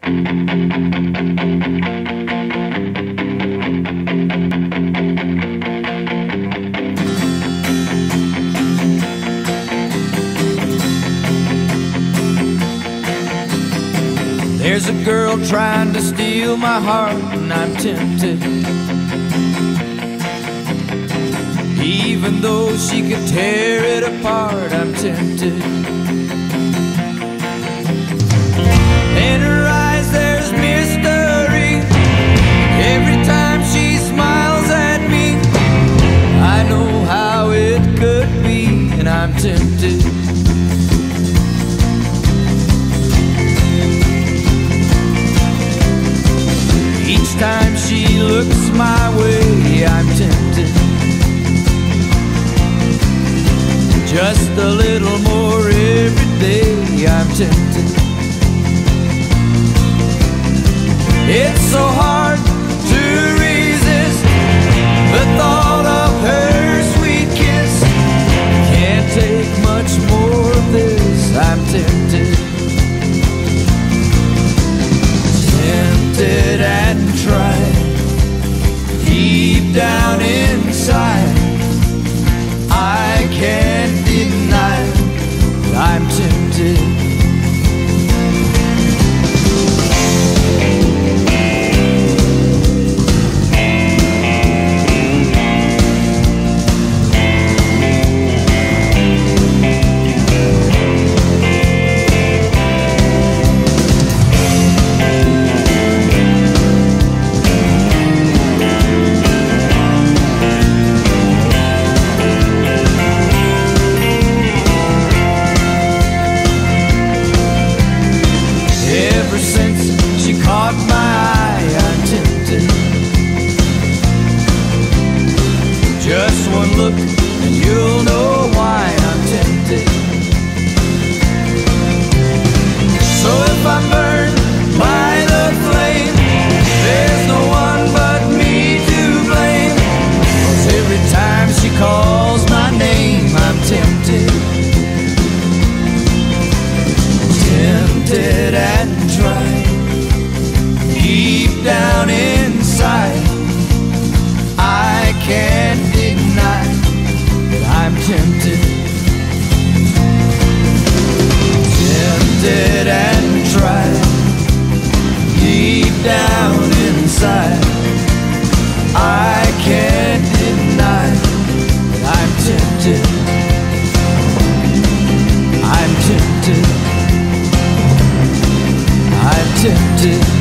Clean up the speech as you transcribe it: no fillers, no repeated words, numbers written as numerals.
There's a girl trying to steal my heart, and I'm tempted. Even though she could tear it apart, I'm tempted. In her eyes there's mystery. Every time she smiles at me, I know how it could be, and I'm tempted. Each time she looks my way, I'm tempted. Just a little more every day, I'm tempted. It's so hard to resist the thought of her sweet kiss. Can't take much more of this, I'm tempted. Tempted and tried, deep down inside, I can't deny I'm tempted. Ever since she caught my eye, I'm tempted. Just one look and you'll know why I'm tempted. So if I'm burned by the flame, there's no one but me to blame. 'Cause every time she calls my name, I'm tempted. Tempted and tried, deep down inside, I can't deny that I'm tempted. Tempted and tried, deep down inside, I can't deny that I'm tempted. I'm tempted. I'm tempted.